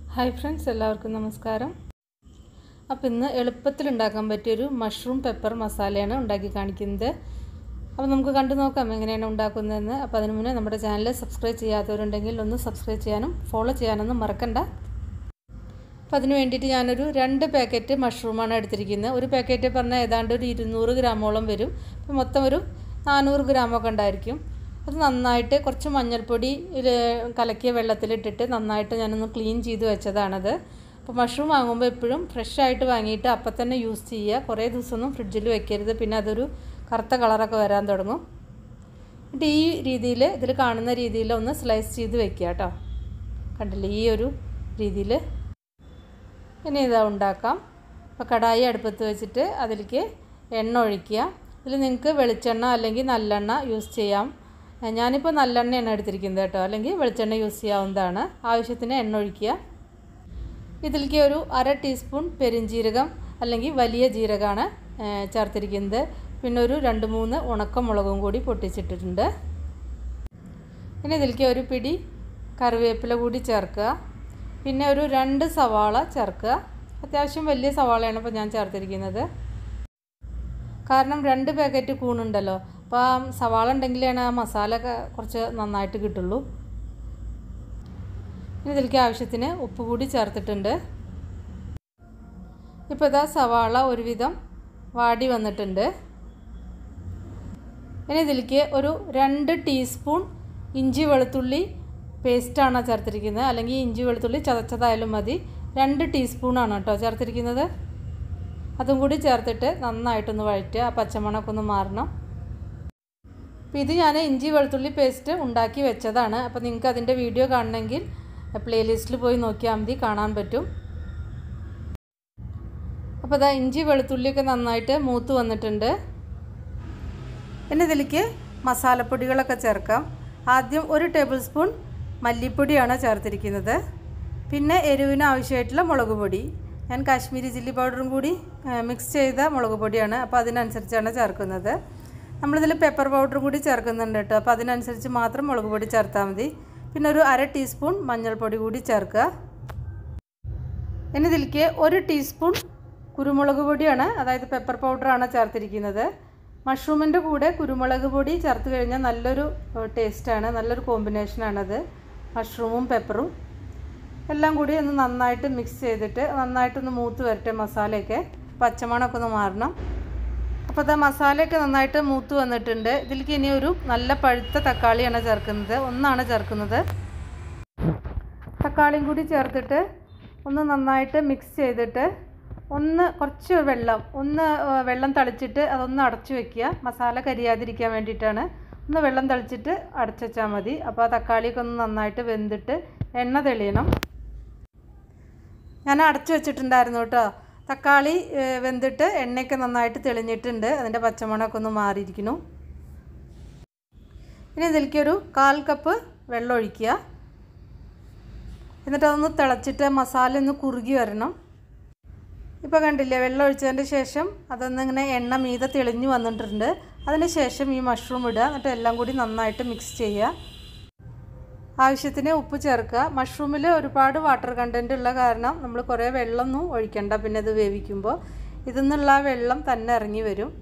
Hi friends, എല്ലാവർക്കും നമസ്കാരം. അപ്പോൾ ഇന്ന് എളുപ്പത്തിൽ ഉണ്ടാക്കാൻ പറ്റിയൊരു മഷ്റൂം പെപ്പർ മസാലയാണ് ഉണ്ടാക്കി കാണിക്കുന്നത്. അപ്പോൾ നമുക്ക് കണ്ടു നോക്കാം എങ്ങനെയാണ് ഉണ്ടാക്കുന്നതെന്ന്. അപ്പോൾ അതിന് മുന്നേ നമ്മുടെ ചാനൽ സബ്സ്ക്രൈബ് ചെയ്യാത്തവരുണ്ടെങ്കിൽ ഒന്ന് സബ്സ്ക്രൈബ് ചെയ്യാനും ഫോളോ ചെയ്യാനൊന്നും മറക്കണ്ട. അപ്പോൾ അതിന് വേണ്ടിയിട്ട് ഞാനൊരു 2 പാക്കറ്റ് മഷ്റൂമാണ് എടുത്തിരിക്കുന്നത്. ഒരു പാക്കറ്റ് പറഞ്ഞാൽ ഏതാണ്ട് ഒരു 200 ഗ്രാമോളം വരും. അപ്പോൾ മൊത്തം ഒരു 400 ഗ്രാമൊക്കെ ഉണ്ടായിരിക്കും. അത് നന്നായിട്ട് കുറച്ച് മഞ്ഞൾപ്പൊടി കലക്കിയ വെള്ളത്തിലിട്ടിട്ട് നന്നായിട്ട് ഞാനൊന്ന് ക്ലീൻ ചെയ്ത് വെച്ചതാണത്. അപ്പോൾ മഷ്റൂം വാങ്ങുമ്പോൾ എപ്പോഴും ഫ്രഷായിട്ട് വാങ്ങിയിട്ട് അപ്പം തന്നെ യൂസ് ചെയ്യുക. കുറേ ദിവസമൊന്നും ഫ്രിഡ്ജിൽ വെക്കരുത്, പിന്നെ അതൊരു കറുത്ത കളറൊക്കെ വരാൻ തുടങ്ങും. എന്നിട്ട് ഈ രീതിയിൽ ഇതിൽ കാണുന്ന രീതിയിൽ ഒന്ന് സ്ലൈസ് ചെയ്ത് വെക്കുക കേട്ടോ. കണ്ടില്ലേ, ഈ ഒരു രീതിയിൽ. ഇനി ഇതാ ഉണ്ടാക്കാം. അപ്പോൾ കടായി അടുപ്പത്ത് വെച്ചിട്ട് അതിലേക്ക് എണ്ണ ഒഴിക്കുക. ഇതിൽ നിങ്ങൾക്ക് വെളിച്ചെണ്ണ അല്ലെങ്കിൽ നല്ലെണ്ണ യൂസ് ചെയ്യാം. ഞാനിപ്പോൾ നല്ലെണ്ണയാണ് എടുത്തിരിക്കുന്നത് കേട്ടോ, അല്ലെങ്കിൽ വെളിച്ചെണ്ണ യൂസ് ചെയ്യാവുന്നതാണ്. ആവശ്യത്തിന് എണ്ണ ഒഴിക്കുക. ഇതിലേക്ക് ഒരു 1/2 ടീസ്പൂൺ പെരിഞ്ജീരകം അല്ലെങ്കിൽ വലിയ ജീരകമാണ് ചേർത്തിരിക്കുന്നത്. പിന്നെ ഒരു 2-3 ഉണക്കമുളകും കൂടി പൊട്ടിച്ചിട്ടിട്ടുണ്ട്. പിന്നെ ഇതിലേക്ക് ഒരു പിടി കറിവേപ്പില കൂടി ചേർക്കുക. പിന്നെ ഒരു 2 സവാള ചേർക്കുക. അത്യാവശ്യം വലിയ സവാളയാണ് ഇപ്പോൾ ഞാൻ ചേർത്തിരിക്കുന്നത്. കാരണം 2 പാക്കറ്റ് കൂണുണ്ടല്ലോ, അപ്പോൾ ആ സവാള ഉണ്ടെങ്കിലാണ് ആ മസാല കുറച്ച് നന്നായിട്ട് കിട്ടുള്ളൂ. ഇനി ഇതിലേക്ക് ആവശ്യത്തിന് ഉപ്പ് കൂടി ചേർത്തിട്ടുണ്ട്. ഇപ്പോൾ ഇതാ സവാള ഒരുവിധം വാടി വന്നിട്ടുണ്ട്. ഇനി ഇതിലേക്ക് ഒരു 2 ടീസ്പൂൺ ഇഞ്ചി വെളുത്തുള്ളി പേസ്റ്റാണ് ചേർത്തിരിക്കുന്നത്, അല്ലെങ്കിൽ ഇഞ്ചി വെളുത്തുള്ളി ചതച്ചതായാലും മതി. 2 ടീസ്പൂണാണ് കേട്ടോ ചേർത്തിരിക്കുന്നത്. അതും കൂടി ചേർത്തിട്ട് നന്നായിട്ടൊന്ന് വഴറ്റുക. ആ പച്ചമണമൊക്കെ ഒന്ന് മാറണം. അപ്പോൾ ഇത് ഞാൻ ഇഞ്ചി വെളുത്തുള്ളി പേസ്റ്റ് ഉണ്ടാക്കി വെച്ചതാണ്. അപ്പോൾ നിങ്ങൾക്ക് അതിൻ്റെ വീഡിയോ കാണണമെങ്കിൽ പ്ലേലിസ്റ്റിൽ പോയി നോക്കിയാൽ മതി, കാണാൻ പറ്റും. അപ്പോൾ ഇതാ ഇഞ്ചി വെളുത്തുള്ളിയൊക്കെ നന്നായിട്ട് മൂത്ത് വന്നിട്ടുണ്ട്. പിന്നെ ഇതിലേക്ക് മസാലപ്പൊടികളൊക്കെ ചേർക്കാം. ആദ്യം 1 ടേബിൾ സ്പൂൺ മല്ലിപ്പൊടിയാണ് ചേർത്തിരിക്കുന്നത്. പിന്നെ എരിവിന് ആവശ്യമായിട്ടുള്ള മുളക് പൊടി. ഞാൻ കാശ്മീരി ചില്ലി പൗഡറും കൂടി മിക്സ് ചെയ്ത മുളക് പൊടിയാണ്, അപ്പോൾ അതിനനുസരിച്ചാണ് ചേർക്കുന്നത്. നമ്മളിതിൽ പെപ്പർ പൗഡറും കൂടി ചേർക്കുന്നുണ്ട് കേട്ടോ, അപ്പോൾ അതിനനുസരിച്ച് മാത്രം മുളക് പൊടി ചേർത്താൽ മതി. പിന്നെ ഒരു 1/2 ടീസ്പൂൺ മഞ്ഞൾപ്പൊടി കൂടി ചേർക്കുക. ഇനി ഇതിലേക്ക് 1 ടീസ്പൂൺ കുരുമുളക് പൊടിയാണ്, അതായത് പെപ്പർ പൗഡറാണ് ചേർത്തിരിക്കുന്നത്. മഷ്റൂമിൻ്റെ കൂടെ കുരുമുളക് പൊടി ചേർത്ത് കഴിഞ്ഞാൽ നല്ലൊരു ടേസ്റ്റാണ്, നല്ലൊരു കോമ്പിനേഷനാണത്. മഷ്റൂമും പെപ്പറും എല്ലാം കൂടി ഒന്ന് നന്നായിട്ട് മിക്സ് ചെയ്തിട്ട് നന്നായിട്ടൊന്ന് മൂത്ത് വരട്ടെ മസാലയൊക്കെ, പച്ചമണമൊക്കെ ഒന്ന് മാറണം. അപ്പോൾ അത് മസാലയൊക്കെ നന്നായിട്ട് മൂത്ത് വന്നിട്ടുണ്ട്. ഇതിലേക്ക് ഇനി ഒരു നല്ല പഴുത്ത തക്കാളിയാണ് ചേർക്കുന്നത്, 1 ചേർക്കുന്നത്. തക്കാളിയും കൂടി ചേർത്തിട്ട് ഒന്ന് നന്നായിട്ട് മിക്സ് ചെയ്തിട്ട് കുറച്ച് വെള്ളം തളിച്ചിട്ട് അതൊന്ന് അടച്ചു വെക്കുക. മസാല കരിയാതിരിക്കാൻ വേണ്ടിയിട്ടാണ്. ഒന്ന് വെള്ളം തളിച്ചിട്ട് അടച്ചു വെച്ചാൽ മതി. അപ്പോൾ ആ തക്കാളിയൊക്കെ ഒന്ന് നന്നായിട്ട് വെന്തിട്ട് എണ്ണ തെളിയണം. ഞാൻ അടച്ചു വെച്ചിട്ടുണ്ടായിരുന്നു കേട്ടോ. തക്കാളി വെന്തിട്ട് എണ്ണയൊക്കെ നന്നായിട്ട് തെളിഞ്ഞിട്ടുണ്ട്, അതിൻ്റെ പച്ചമണമൊക്കെ ഒന്ന് മാറിയിരിക്കുന്നു. ഇനി ഇതിലേക്കൊരു 1/4 കപ്പ് വെള്ളം ഒഴിക്കുക. എന്നിട്ട് അതൊന്ന് തിളച്ചിട്ട് മസാല ഒന്ന് കുറുകി വരണം. ഇപ്പോൾ കണ്ടില്ലേ, വെള്ളം ഒഴിച്ചതിൻ്റെ ശേഷം അതൊന്നിങ്ങനെ എണ്ണ മീതെ തെളിഞ്ഞു വന്നിട്ടുണ്ട്. അതിന് ശേഷം ഈ മഷ്റൂം ഇടുക. എന്നിട്ട് എല്ലാം കൂടി നന്നായിട്ട് മിക്സ് ചെയ്യുക. ആവശ്യത്തിന് ഉപ്പ് ചേർക്കുക. മഷ്റൂമിൽ ഒരുപാട് വാട്ടർ കണ്ടൻറ്റ് ഉള്ള കാരണം നമ്മൾ കുറേ വെള്ളമൊന്നും ഒഴിക്കണ്ട. പിന്നെ ഇത് വേവിക്കുമ്പോൾ ഇതിൽ നിന്നുള്ള വെള്ളം തന്നെ ഇറങ്ങി വരും.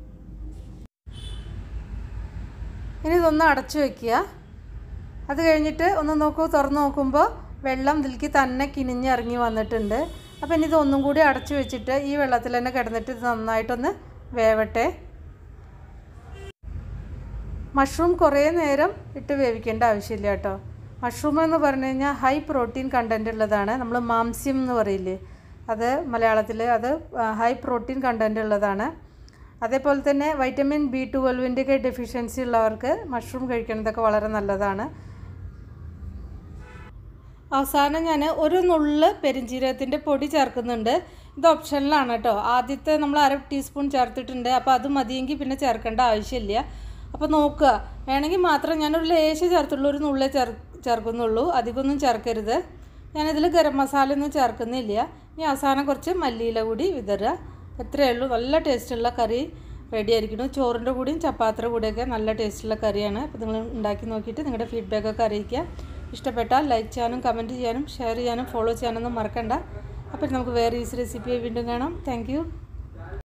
ഇനി ഇതൊന്ന് അടച്ചു വയ്ക്കുക. അത് കഴിഞ്ഞിട്ട് ഒന്ന് തുറന്ന് നോക്കുമ്പോൾ വെള്ളം ഇതിലേക്ക് തന്നെ കിനിഞ്ഞിറങ്ങി വന്നിട്ടുണ്ട്. അപ്പോൾ ഇനി ഇതൊന്നും കൂടി അടച്ചു വെച്ചിട്ട് ഈ വെള്ളത്തിൽ തന്നെ കിടന്നിട്ട് ഇത് നന്നായിട്ടൊന്ന് വേവട്ടെ. മഷ്റൂം കുറേ നേരം ഇട്ട് വേവിക്കേണ്ട ആവശ്യമില്ല കേട്ടോ. മഷ്റൂം എന്ന് പറഞ്ഞു കഴിഞ്ഞാൽ ഹൈ പ്രോട്ടീൻ കണ്ടൻറ്റ് ഉള്ളതാണ്. നമ്മൾ മാംസ്യം എന്ന് പറയില്ലേ, അത് മലയാളത്തിൽ, അത് ഹൈ പ്രോട്ടീൻ കണ്ടൻറ്റ് ഉള്ളതാണ്. അതേപോലെ തന്നെ വൈറ്റമിൻ B12 ഡെഫിഷ്യൻസി ഉള്ളവർക്ക് മഷ്റൂം കഴിക്കുന്നതൊക്കെ വളരെ നല്ലതാണ്. അവസാനം ഞാൻ ഒരു നുള്ള് പെരിഞ്ജീരകത്തിൻ്റെ പൊടി ചേർക്കുന്നുണ്ട്. ഇത് ഓപ്ഷനിലാണ് കേട്ടോ. ആദ്യത്തെ നമ്മൾ 1/2 ടീസ്പൂൺ ചേർത്തിട്ടുണ്ട്, അപ്പോൾ അത് മതിയെങ്കിൽ പിന്നെ ചേർക്കേണ്ട ആവശ്യമില്ല. അപ്പോൾ നോക്കുക, വേണമെങ്കിൽ മാത്രം ഞാനൊരു ലേശം ചേർത്തുള്ളൂ, ഒരു നുള്ളേ ചേർക്കുന്നുള്ളൂ, അധികമൊന്നും ചേർക്കരുത്. ഞാനിതിൽ ഗരം മസാല ഒന്നും ചേർക്കുന്നില്ല. ഇനി അവസാനം കുറച്ച് മല്ലിയില കൂടി വിതറുക. എത്രയേ ഉള്ളൂ. നല്ല ടേസ്റ്റുള്ള കറി റെഡി ആയിരിക്കണം. ചോറിൻ്റെ കൂടെയും ചപ്പാത്തിയുടെ കൂടെയൊക്കെ നല്ല ടേസ്റ്റുള്ള കറിയാണ്. അപ്പോൾ നിങ്ങൾ ഉണ്ടാക്കി നോക്കിയിട്ട് നിങ്ങളുടെ ഫീഡ്ബാക്കൊക്കെ അറിയിക്കുക. ഇഷ്ടപ്പെട്ടാൽ ലൈക്ക് ചെയ്യാനും കമൻറ്റ് ചെയ്യാനും ഷെയർ ചെയ്യാനും ഫോളോ ചെയ്യാനൊന്നും മറക്കണ്ട. അപ്പോൾ നമുക്ക് വേറെ ഈസി റെസിപ്പിയായി വീണ്ടും കാണാം. Thank U.